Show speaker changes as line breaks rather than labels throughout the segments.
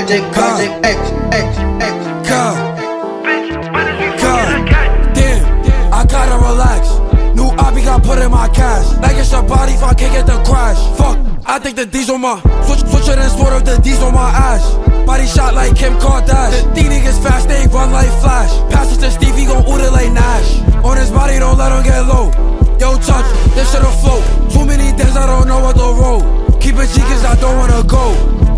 Damn, I gotta relax. New obby got put in my cash. Like it's a body if I can't get the crash. Fuck, I think the D's on my switch it and sport up the D's on my ass. Body shot like Kim Kardash. These niggas fast, they run like Flash. Pass it to Steve, he gon' order like Nash. On his body, don't let him get low. Yo, touch, this shit'll float. Too many days, I don't know what to roll. Keep it G cause I don't wanna go.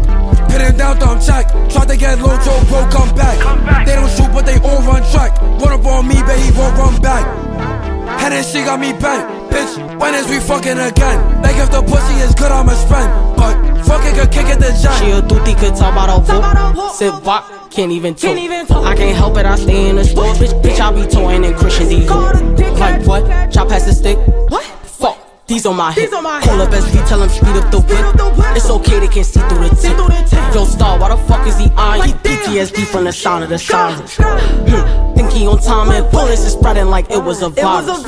Pin him down, thumb check. Tried to get low, Joe bro, come back. They don't shoot, but they all run track. Run up on me, baby, he won't run back. Hennessy got me bent. Bitch, when is we fucking again? Like if the pussy is good, I'ma spend. But fucking could kick it the Jenn.
She a dooty, could talk about a vote. Sit back, can't even talk. I can't help it, I stay in the store. Bitch, I be toying in Christian Dior. Like what? Chop past the stick. What? Fuck, these on my hip. Call up SV, tell him speed up the whip. It's okay, they can't see through the tip. Yo, Star, why the fuck is he eyeing? He PTSD from the sound of the sirens. Think he on time and bullets is spreading like it was a virus.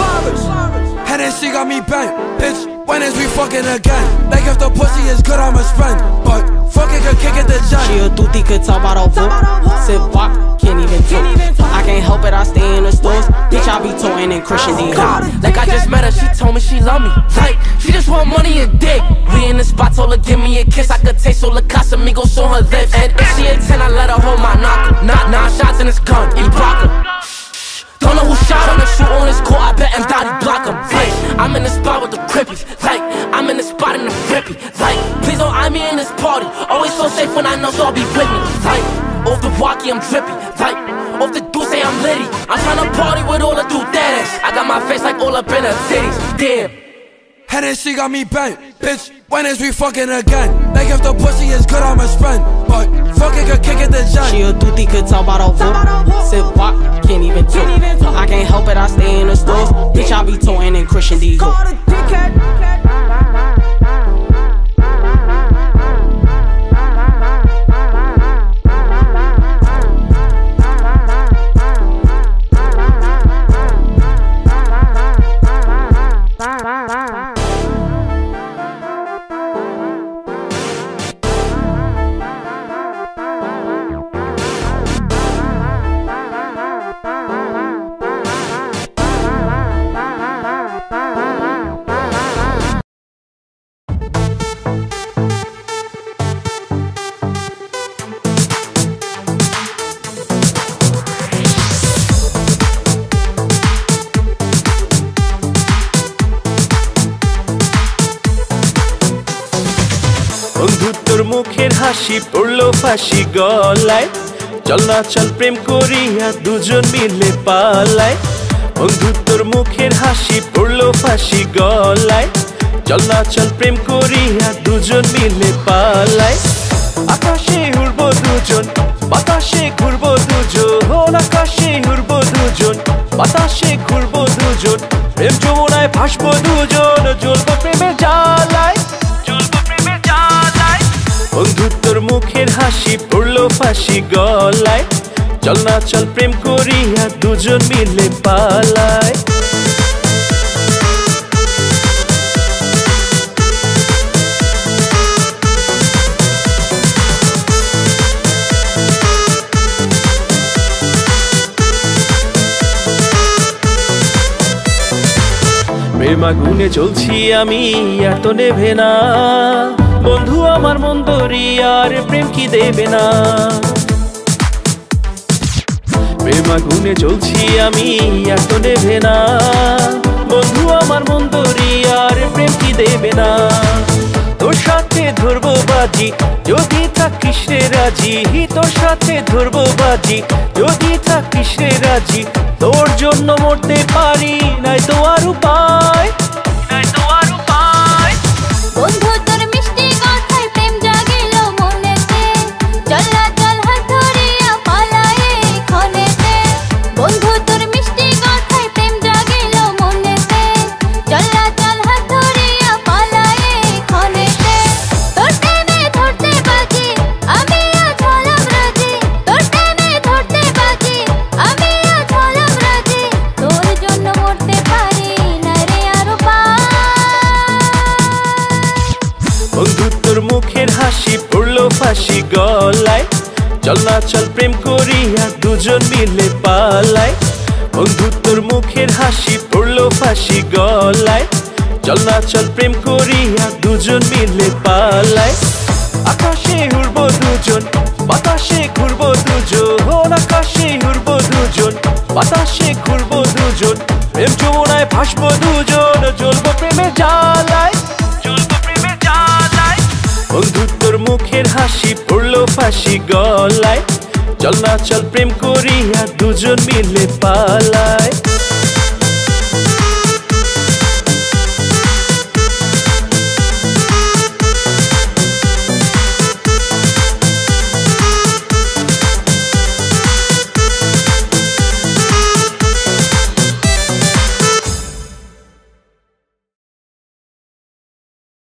Hennessy got me bent. Bitch, when is we fucking again? Like if the pussy is good, I'ma spend. But fucking could kick it the Jenn.
She a dooty, could talk about a vote. Sit back, can't even talk. I can't help it, I stay in the stores. Bitch, I be toying in Christian Dior.
Like I just met her, she told me she love me. Like, she just want money and dick. We in the spot, told her give me a kiss. I could taste all the Casamigos on her lips. And if she a 10, I let her hold my knocker. Not 9 shots in his gun, he block her. Don't know who shot him, shoot on his court, I bet him Dottie block him. Like, I'm in the spot with the crippies. Like, I'm in the spot in the rippy. Like, please don't eye me in this party. Always so safe when I know, so I'll be with me. Like, off the walkie, I'm drippy. Like, off the Deuce, I'm litty. I'm tryna party with all the do-dadders. I got my face like all up in her titties. Damn.
Hennessy got me bent. Bitch, when is we fucking again? Like if the pussy is good, I'ma spend. But fucking could kick it the Jenn.
She a dooty, could talk about a vote. Sit back, can't even talk. I can't help it, I stay in the stores. Bitch, I be toying in Christian Dior.
বন্ধুত্বর মুখের হাসি পড়লো ফাঁসি গলায় চল না চল প্রেম করিয়া দুজন মিলে পালায় বন্ধুত্বর মুখের হাসি পড়লো ফাঁসি গলায় চল না চল প্রেম করিয়া দুজন মিলে পালায় আকাশে উড়বো দুজন বাতাসে ঘুরবো দুজন আকাশে উড়বো দুজন বাতাসে ঘুরবো দুজন প্রেম যমুনায় ভাসবো দুজন জ্বলবো প্রেমের জ্বালায় বন্ধুত্বর মুখের হাসি পড়লো ফাঁসি গলায় চল না চল প্রেম করিয়া দুজন মিলে পালায় প্রেম আগুনে চলছি আমি আর তো নেভে না বন্ধু আমার মন দরিয়ার প্রেম কি দেবে না প্রেম আগুনে চলছি আমি আর তো নেভে না বন্ধু আমার মন দরিয়ার প্রেম কি দেবে না তোর সাথে ধরবো বাজি যদি থাকিস রে রাজি তোর সাথে ধরবো বাজি যদি থাকিস রে রাজি তোর জন্য মরতে পারি নাই তো আর উপায়
বন্ধু তোর মিষ্টি কথায় প্রেম জাগিল মনেতে চল না চল হাত ধরিয়া পালায়ে ক্ষণেতে বন্ধু তোর মিষ্টি কথায় প্রেম জাগিল মনেতে চল না চল হাত ধরিয়া পালায়ে ক্ষণেতে তোর টেনে ধরতে বাজি আমি আজ হলাম রাজি তোর টেনে ধরতে বাজি আমি আজ হলাম রাজি তোর জন্য মরতে পারি না রে আর
চল প্রেম করিয়া দুজন মিলে পালাই বন্ধুত্বর মুখের হাসি পড়লো ফাঁসি গলায় চল না চল প্রেম করিয়া দুজন মিলে পালাই আকাশে উড়বো দুজন বাতাসে ঘুরবো দুজন আকাশে উড়বো দুজন বাতাসে ঘুরবো দুজন প্রেম যমুনায় ভাসবো দুজন জ্বলবো প্রেমের জ্বালায় বন্ধুত্বর মুখের হাসি পড়লো ফাঁসি গলায় চল না চল প্রেম করিয়া দুজন মিলে পালায়